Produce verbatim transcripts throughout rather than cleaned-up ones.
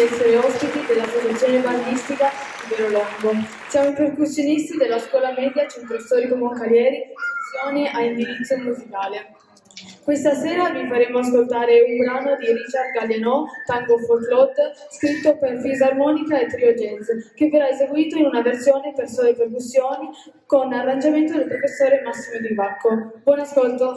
essere ospiti dell'Associazione Bandistica Ibero Longo. Siamo i percussionisti della Scuola Media Centro Storico Moncalieri, sezione a indirizzo musicale. Questa sera vi faremo ascoltare un brano di Richard Galliano, Tango for Claude, scritto per fisarmonica e trio jazz, che verrà eseguito in una versione per sole percussioni con arrangiamento del professore Massimo Di Bacco. Buon ascolto!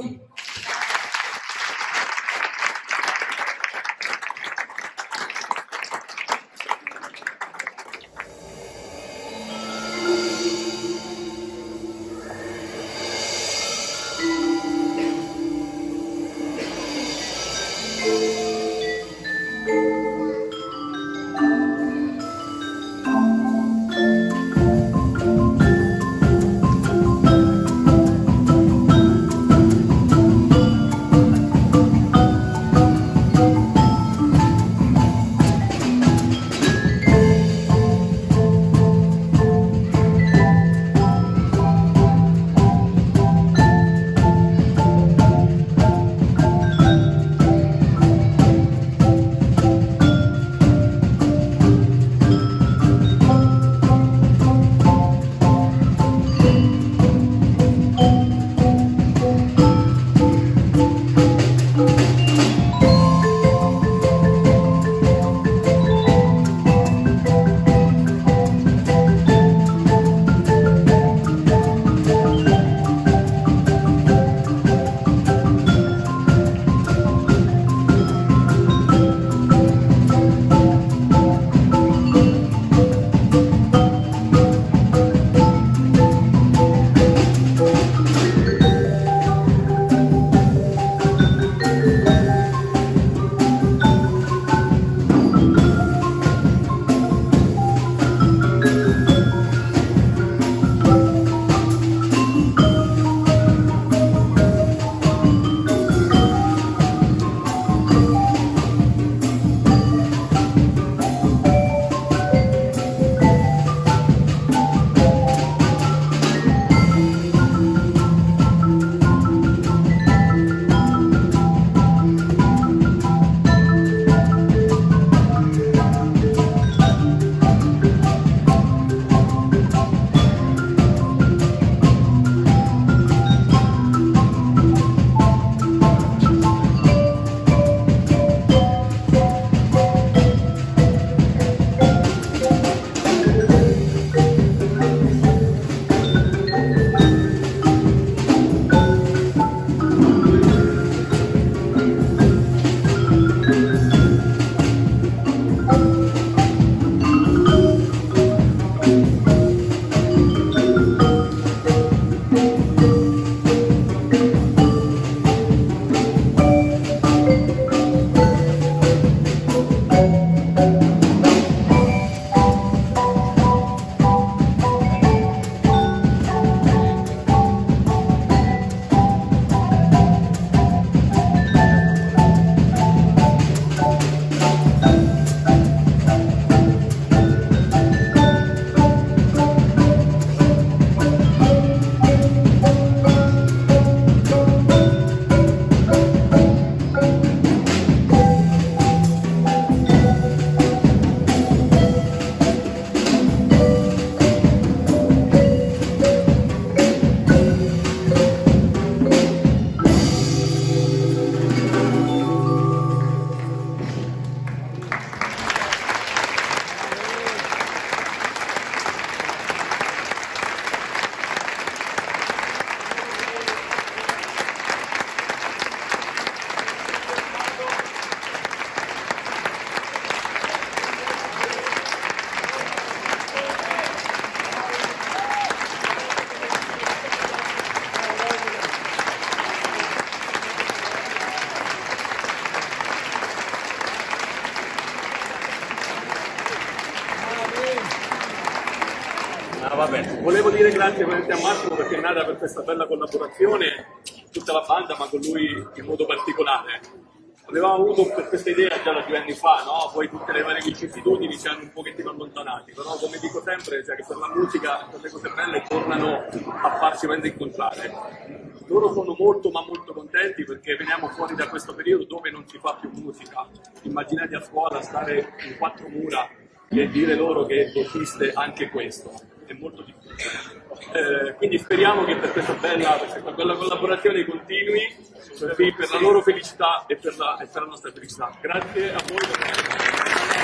Ah, vabbè. Volevo dire grazie veramente a Massimo perché è nata per questa bella collaborazione, tutta la banda, ma con lui in modo particolare. Avevamo avuto per questa idea già da due anni fa, no? Poi tutte le varie vicissitudini ci hanno un pochettino allontanati, però come dico sempre, cioè che per la musica, per le cose belle tornano a farsi veramente incontrare. Loro sono molto ma molto contenti perché veniamo fuori da questo periodo dove non si fa più musica. Immaginate a scuola stare in quattro mura e dire loro che esiste anche questo, è molto difficile. Eh, quindi speriamo che per questa bella, per questa bella collaborazione continui per, per la loro felicità e per la, e per la nostra felicità. Grazie a voi.